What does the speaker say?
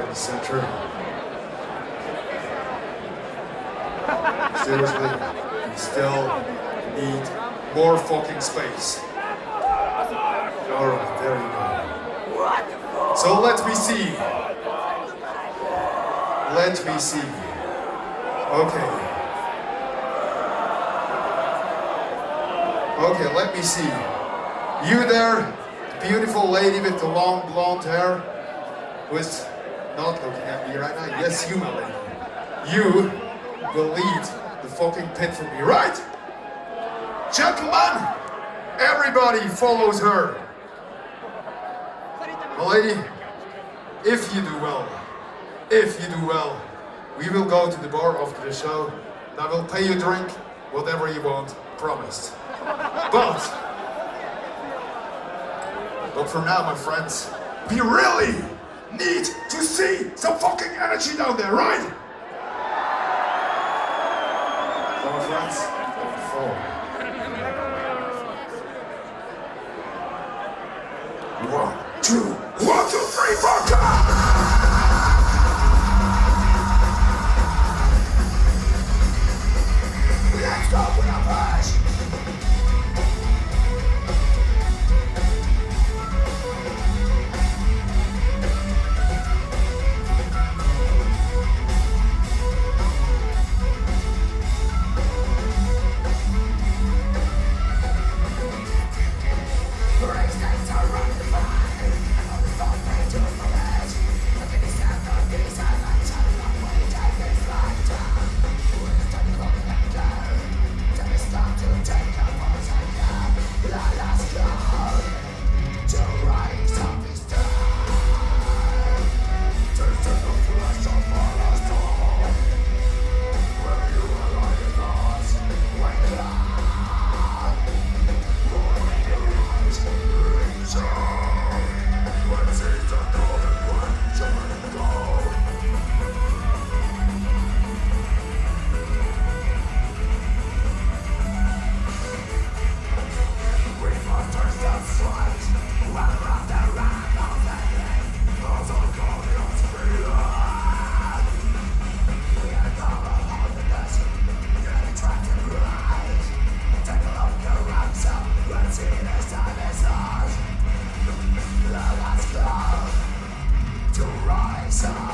It's so true. Seriously, we still need more fucking space. Alright, there you go. So let me see. Let me see. Okay. Okay, let me see. You there, the beautiful lady with the long blonde hair, who is not looking at me right now. Yes, you, my lady. You will lead the fucking pit for me, right? Gentlemen, everybody follows her. My lady, if you do well, we will go to the bar after the show, and I will pay you a drink, whatever you want, promised. But for now, my friends, we really need to see some fucking energy down there, right? So, my friends, 4. 1, 2, 1, 2, 3, 4, go! Let's go with a push! To rise up.